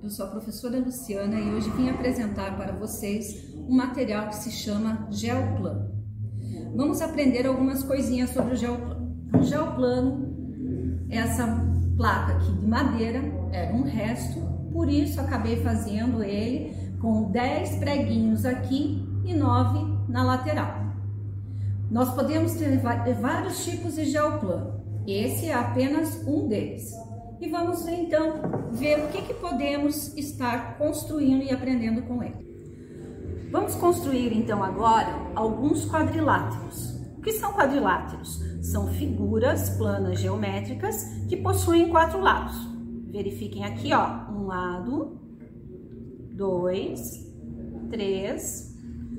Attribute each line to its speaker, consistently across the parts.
Speaker 1: Eu sou a professora Luciana e hoje vim apresentar para vocês um material que se chama Geoplano. Vamos aprender algumas coisinhas sobre o geoplano. O geoplano, essa placa aqui de madeira, era um resto, por isso acabei fazendo ele com 10 preguinhos aqui e 9 na lateral. Nós podemos ter vários tipos de geoplano, esse é apenas um deles. E vamos então ver o que podemos estar construindo e aprendendo com ele. Vamos construir então agora alguns quadriláteros. O que são quadriláteros? São figuras planas geométricas que possuem 4 lados. Verifiquem aqui, ó, um lado, 2, 3,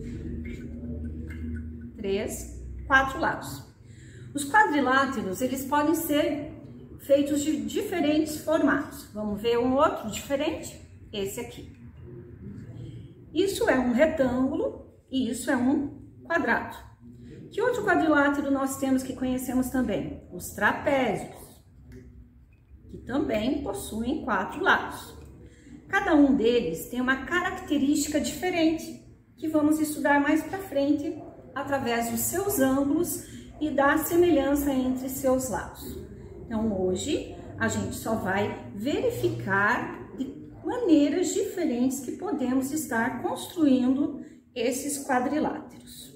Speaker 1: 4 lados. Os quadriláteros, eles podem ser feitos de diferentes formatos. Vamos ver um outro diferente? Esse aqui. Isso é um retângulo e isso é um quadrado. Que outro quadrilátero nós temos que conhecemos também? Os trapézios, que também possuem 4 lados. Cada um deles tem uma característica diferente, que vamos estudar mais para frente através dos seus ângulos e da semelhança entre seus lados. Então, hoje, a gente só vai verificar de maneiras diferentes que podemos estar construindo esses quadriláteros.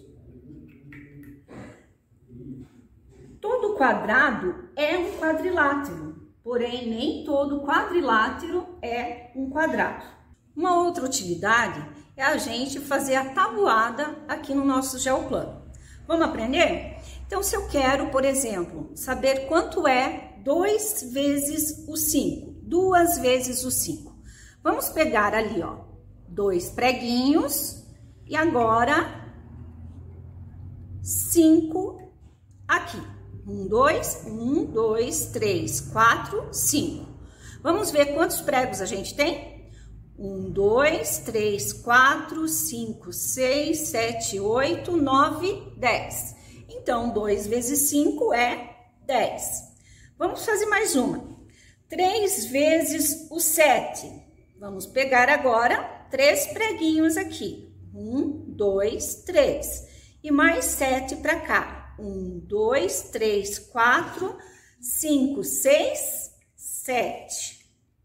Speaker 1: Todo quadrado é um quadrilátero, porém, nem todo quadrilátero é um quadrado. Uma outra utilidade é a gente fazer a tabuada aqui no nosso geoplano. Vamos aprender? Então, se eu quero, por exemplo, saber quanto é 2 vezes o 5, 2 vezes o 5. Vamos pegar ali, ó, 2 preguinhos e agora 5 aqui. 1, 2, 3, 4, 5. Vamos ver quantos pregos a gente tem? 1, 2, 3, 4, 5, 6, 7, 8, 9, 10. Então, 2 vezes 5 é 10. Vamos fazer mais uma. 3 vezes o 7. Vamos pegar agora 3 preguinhos aqui. 1, 2, 3. E mais 7 para cá. 1, 2, 3, 4, 5, 6, 7.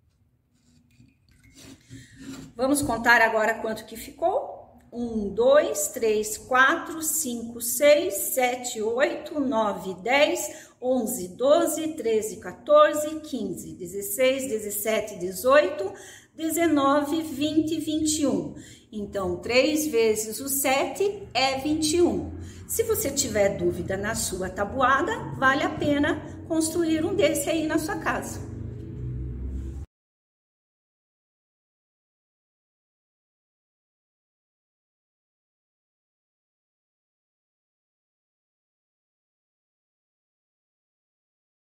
Speaker 1: Vamos contar agora quanto que ficou? 1, 2, 3, 4, 5, 6, 7, 8, 9, 10, 11, 12, 13, 14, 15, 16, 17, 18, 19, 20, 21. Então, 3 vezes o 7 é 21. Se você tiver dúvida na sua tabuada, vale a pena construir um desse aí na sua casa.